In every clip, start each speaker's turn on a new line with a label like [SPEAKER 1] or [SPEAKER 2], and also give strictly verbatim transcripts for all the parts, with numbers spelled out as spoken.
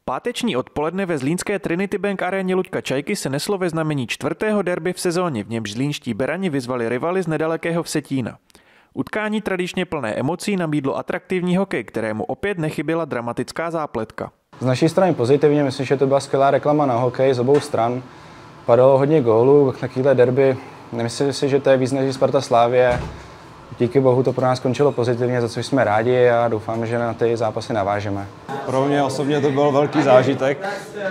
[SPEAKER 1] Páteční odpoledne ve zlínské Trinity Bank aréně Luďka Čajky se neslo ve znamení čtvrtého derby v sezóně, v němž zlínští berani vyzvali rivaly z nedalekého Vsetína. Utkání tradičně plné emocí nabídlo atraktivní hokej, kterému opět nechyběla dramatická zápletka.
[SPEAKER 2] Z naší strany pozitivně, myslím, že to byla skvělá reklama na hokej z obou stran. Padalo hodně gólů, takovéhle derby. Nemyslím si, že to je víc než Sparta Slavie. Díky bohu to pro nás skončilo pozitivně, za což jsme rádi a doufám, že na ty zápasy navážeme.
[SPEAKER 3] Pro mě osobně to byl velký zážitek.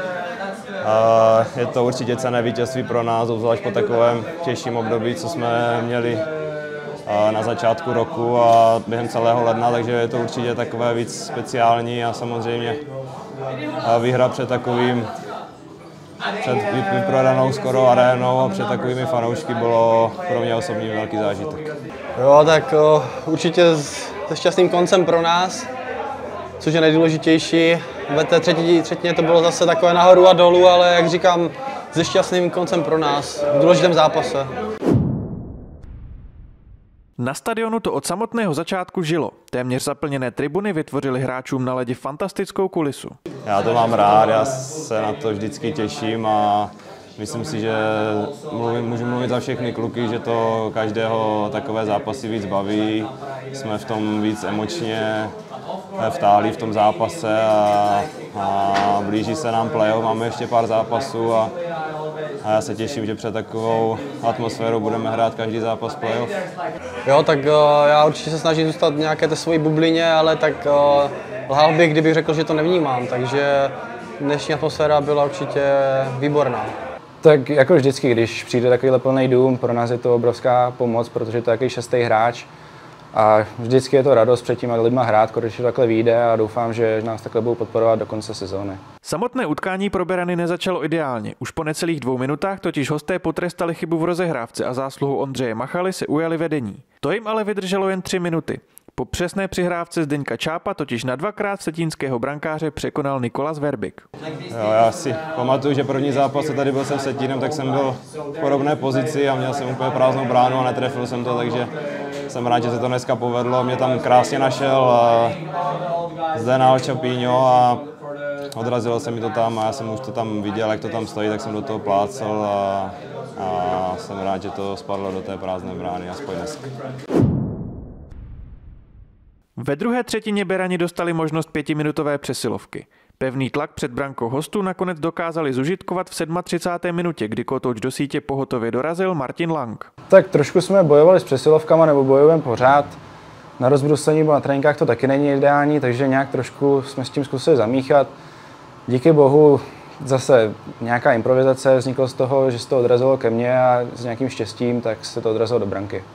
[SPEAKER 3] Je to určitě cenné vítězství pro nás, obzvlášť po takovém těžším období, co jsme měli na začátku roku a během celého ledna, takže je to určitě takové víc speciální a samozřejmě výhra před takovým před vyprodanou skoro arénou a před takovými fanoušky bylo pro mě osobní velký zážitek.
[SPEAKER 4] Jo, tak o, určitě se šťastným koncem pro nás, což je nejdůležitější. Ve té třetí třetině to bylo zase takové nahoru a dolů, ale jak říkám, se šťastným koncem pro nás v důležitém zápase.
[SPEAKER 1] Na stadionu to od samotného začátku žilo. Téměř zaplněné tribuny vytvořily hráčům na ledě fantastickou kulisu.
[SPEAKER 3] Já to mám rád, já se na to vždycky těším a myslím si, že mluvím, můžu mluvit za všechny kluky, že to každého takové zápasy víc baví. Jsme v tom víc emočně vtáhli v tom zápase a, a blíží se nám playoff, máme ještě pár zápasů a, a já se těším, že před takovou atmosférou budeme hrát každý zápas playoff.
[SPEAKER 4] Jo, tak uh, já určitě se snažím zůstat v nějaké té svojí bublině, ale tak uh, lhal bych, kdybych řekl, že to nevnímám, takže dnešní atmosféra byla určitě výborná.
[SPEAKER 2] Tak jako vždycky, když přijde takovýhle plný dům, pro nás je to obrovská pomoc, protože to je takový šestý hráč. A vždycky je to radost před těma lidma hrát, když to takhle vyjde a doufám, že nás takhle budou podporovat do konce sezóny.
[SPEAKER 1] Samotné utkání pro berany nezačalo ideálně. Už po necelých dvou minutách totiž hosté potrestali chybu v rozehrávce a zásluhu Ondřeje Machaly se ujali vedení. To jim ale vydrželo jen tři minuty. Po přesné přihrávce Zdeňka Čápa totiž na dvakrát vsetínského brankáře překonal Nikolas Verbik.
[SPEAKER 3] Jo, já si pamatuju, že první zápas, co tady byl jsem Vsetínem, tak jsem byl v podobné pozici a měl jsem úplně prázdnou bránu a netrefil jsem to, takže jsem rád, že se to dneska povedlo. Mě tam krásně našel Zdena Čapíňo a odrazilo se mi to tam a já jsem už to tam viděl, jak to tam stojí, tak jsem do toho plácel a, a jsem rád, že to spadlo do té prázdné brány, aspoň dneska.
[SPEAKER 1] Ve druhé třetině berani dostali možnost pětiminutové přesilovky. Pevný tlak před brankou hostů nakonec dokázali zužitkovat v třicáté sedmé minutě, kdy kotouč do sítě pohotově dorazil Martin Lang.
[SPEAKER 2] Tak trošku jsme bojovali s přesilovkama, nebo bojujeme pořád. Na rozbruslení nebo na tréninkách to taky není ideální, takže nějak trošku jsme s tím zkusili zamíchat. Díky bohu zase nějaká improvizace vznikla z toho, že se to odrazilo ke mně a s nějakým štěstím tak se to odrazilo do branky.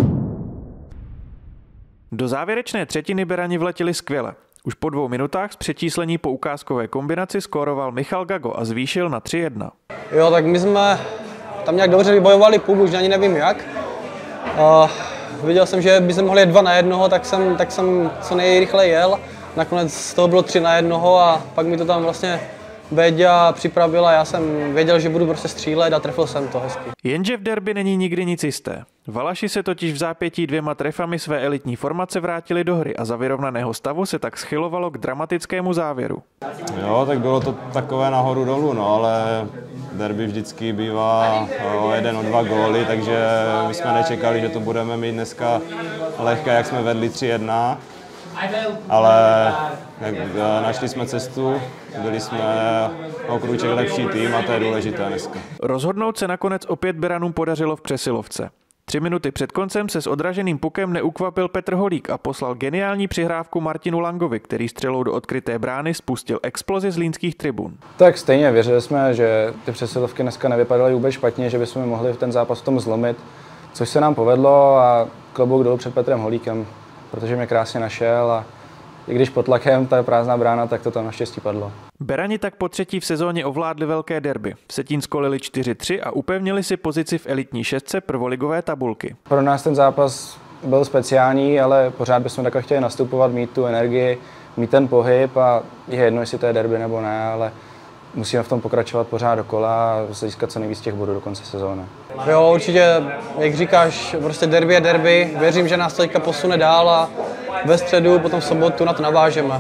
[SPEAKER 1] Do závěrečné třetiny berani vletěli skvěle. Už po dvou minutách z přečíslení po ukázkové kombinaci skóroval Michal Gago a zvýšil na tři jedna.
[SPEAKER 4] Jo, tak my jsme tam nějak dobře vybojovali puk, už ani nevím jak. Uh, viděl jsem, že by se mohli jet dva na jednoho, tak jsem, tak jsem co nejrychleji jel. Nakonec z toho bylo tři na jednoho a pak mi to tam vlastně Béďa připravila, já jsem věděl, že budu prostě střílet a trefil jsem to hezky.
[SPEAKER 1] Jenže v derby není nikdy nic jisté. Valaši se totiž v zápětí dvěma trefami své elitní formace vrátili do hry a za vyrovnaného stavu se tak schylovalo k dramatickému závěru.
[SPEAKER 3] Jo, tak bylo to takové nahoru dolů, no, ale derby vždycky bývá o jeden, o dva góly, takže my jsme nečekali, že to budeme mít dneska lehké, jak jsme vedli tři jedna. Ale našli jsme cestu, byli jsme o krůček lepší tým a to je důležité dneska.
[SPEAKER 1] Rozhodnout se nakonec opět beranům podařilo v přesilovce. Tři minuty před koncem se s odraženým pukem neukvapil Petr Holík a poslal geniální přihrávku Martinu Langovi, který střelou do odkryté brány spustil explozi z línských tribun.
[SPEAKER 2] Tak stejně věřili jsme, že ty přesilovky dneska nevypadaly vůbec špatně, že bychom mohli ten zápas v tom zlomit, což se nám povedlo a klobouk dolů před Petrem Holíkem, protože mě krásně našel a i když pod tlakem ta prázdná brána, tak to tam naštěstí padlo.
[SPEAKER 1] Berani tak po třetí v sezóně ovládli velké derby. Vsetín skolili čtyři tři a upevnili si pozici v elitní šestce prvoligové tabulky.
[SPEAKER 2] Pro nás ten zápas byl speciální, ale pořád bychom takhle chtěli nastupovat, mít tu energii, mít ten pohyb a je jedno, jestli to je derby nebo ne, ale musíme v tom pokračovat pořád dokola a získat co nejvíc těch bodů do konce sezóny.
[SPEAKER 4] Jo, určitě, jak říkáš, prostě derby je derby. Věřím, že nás to teďka posune dál a ve středu, potom v sobotu na to navážeme.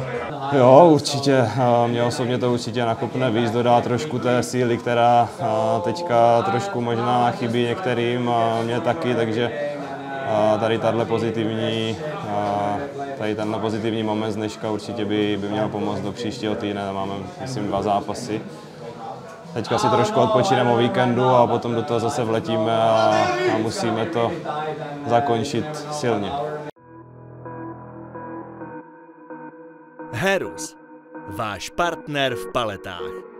[SPEAKER 3] Jo, určitě. Mě osobně to určitě nakopne víc, dodá trošku té síly, která teďka trošku možná chybí některým, a mě taky, takže tady tahle pozitivní, tady tenhle pozitivní moment z dneška určitě by, by měl pomoct do příštího týdne. Máme, myslím, dva zápasy. Teďka si trošku odpočineme o víkendu a potom do toho zase vletíme a, a musíme to zakončit silně.
[SPEAKER 5] Herus, váš partner v paletách.